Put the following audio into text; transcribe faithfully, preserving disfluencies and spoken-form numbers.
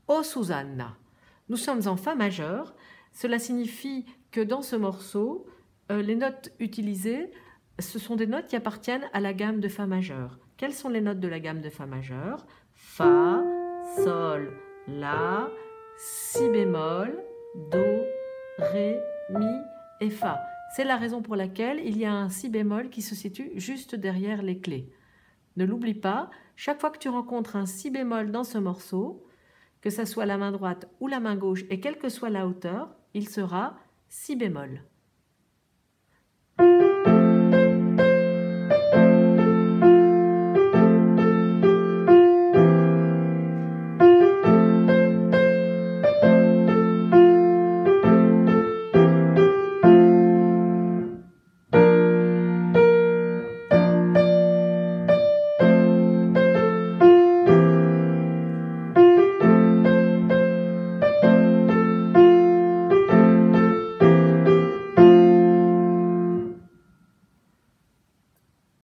O Susanna. Nous sommes en Fa majeur. Cela signifie que dans ce morceau, euh, les notes utilisées, ce sont des notes qui appartiennent à la gamme de Fa majeur. Quelles sont les notes de la gamme de Fa majeur? Fa, Sol, La, Si bémol, Do, Ré, Mi et Fa. C'est la raison pour laquelle il y a un Si bémol qui se situe juste derrière les clés. Ne l'oublie pas, chaque fois que tu rencontres un Si bémol dans ce morceau, que ce soit la main droite ou la main gauche et quelle que soit la hauteur, il sera Si bémol.